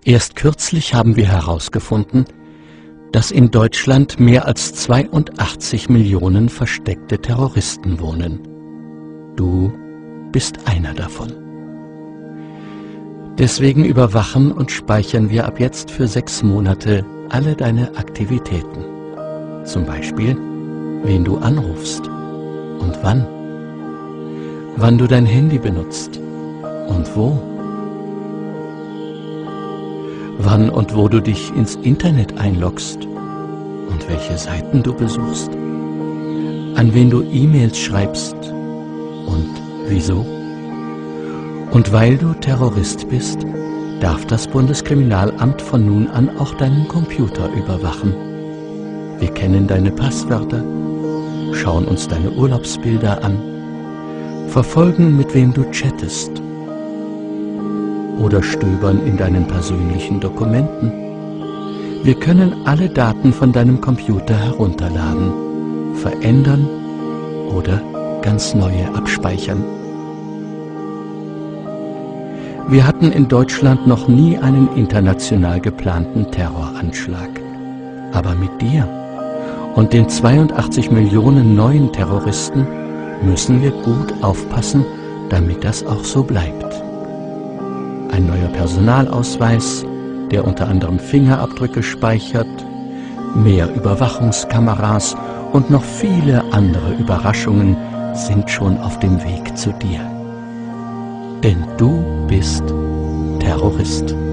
Erst kürzlich haben wir herausgefunden, dass in Deutschland mehr als 82 Millionen versteckte Terroristen wohnen. Du bist einer davon. Deswegen überwachen und speichern wir ab jetzt für 6 Monate alle deine Aktivitäten. Zum Beispiel, wen du anrufst und wann. Wann du dein Handy benutzt und wo. Wann und wo du dich ins Internet einloggst und welche Seiten du besuchst. An wen du E-Mails schreibst und wieso. Und weil du Terrorist bist, darf das Bundeskriminalamt von nun an auch deinen Computer überwachen. Wir kennen deine Passwörter, schauen uns deine Urlaubsbilder an, verfolgen, mit wem du chattest oder stöbern in deinen persönlichen Dokumenten. Wir können alle Daten von deinem Computer herunterladen, verändern oder ganz neue abspeichern. Wir hatten in Deutschland noch nie einen international geplanten Terroranschlag. Aber mit dir und den 82 Millionen neuen Terroristen müssen wir gut aufpassen, damit das auch so bleibt. Ein neuer Personalausweis, der unter anderem Fingerabdrücke speichert, mehr Überwachungskameras und noch viele andere Überraschungen sind schon auf dem Weg zu dir. Denn du bist Terrorist.